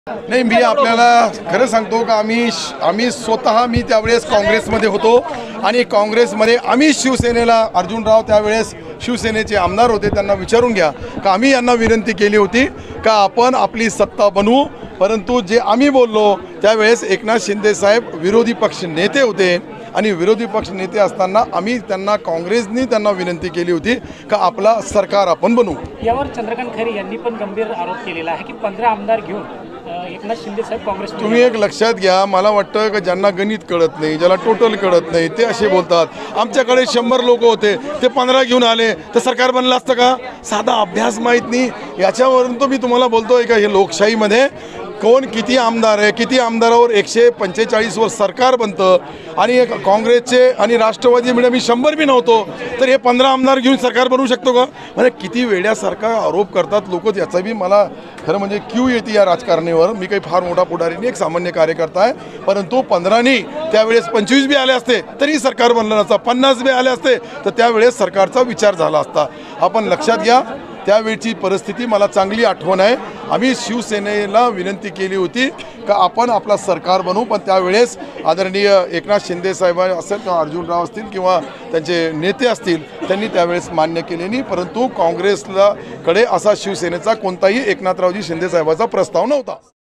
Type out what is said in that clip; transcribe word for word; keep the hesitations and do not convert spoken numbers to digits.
नाही, मी आपल्याला खरं सांगतो का आम्ही आम्ही स्वतः मी त्यावेळेस काँग्रेसमध्ये होतो आणि काँग्रेसमध्ये आम्ही शिवसेनेला अर्जुनराव त्यावेळेस शिवसेनेचे आमदार होते, त्यांना विचारून घ्या का आम्ही यांना विनंती केली होती का आपण आपली सत्ता बनवू, परंतु जे आम्ही बोललो त्यावेळेस एकनाथ शिंदे साहेब विरोधी पक्ष नेते होते आणि विरोधी पक्ष नेते असताना आम्ही त्यांना काँग्रेसनी त्यांना विनंती केली होती का आपला सरकार आपण बनवू। यावर चंद्रकांत खैरे यांनी पण गंभीर आरोप केलेला आहे की पंधरा आमदार घेऊन एकनाथ शिंदे साहेब काँग्रेस। तुम्ही एक लक्षात घ्या, मला वाटतं की ज्यांना गणित कळत नाही, ज्याला टोटल कळत नाही ते असे बोलतात आमच्याकडे शंभर लोक होते ते पंधरा घेऊन आले तर सरकार बनलं असतं का? साधा अभ्यास माहीत नाही, याच्यावरून तो मी तुम्हाला बोलतोय का हे लोकशाहीमध्ये कोण किती आमदार आहे, किती आमदारावर एकशे पंचेचाळीस वर सरकार बनतं आणि काँग्रेसचे आणि राष्ट्रवादी मिळून मी शंभर बी नव्हतो तर हे पंधरा आमदार घेऊन सरकार बनवू शकतो का? म्हणजे किती वेड्यासारखा आरोप करतात लोक, याचा बी मला खरं म्हणजे क्यू येते या राजकारणावर। मी काही फार मोठा पुढारी नाही, एक सामान्य कार्यकर्ता आहे, परंतु पंधरानी त्यावेळेस पंचवीस बी आले असते तरी सरकार बनलं नसतं, पन्नास बी आले असते तर त्यावेळेस सरकारचा विचार झाला असता। आपण लक्षात घ्या त्यावेळची परिस्थिती मला चांगली आठवण आहे। आम्ही शिवसेनेला विनंती केली होती का आपण आपला सरकार बनवू, पण त्यावेळेस आदरणीय एकनाथ शिंदे साहेब असेल किंवा अर्जुनराव असतील किंवा त्यांचे नेते असतील त्यांनी त्यावेळेस मान्य केले नाही, परंतु काँग्रेसला कडे असा शिवसेनेचा कोणताही एकनाथरावजी शिंदे साहेबाचा प्रस्ताव नव्हता।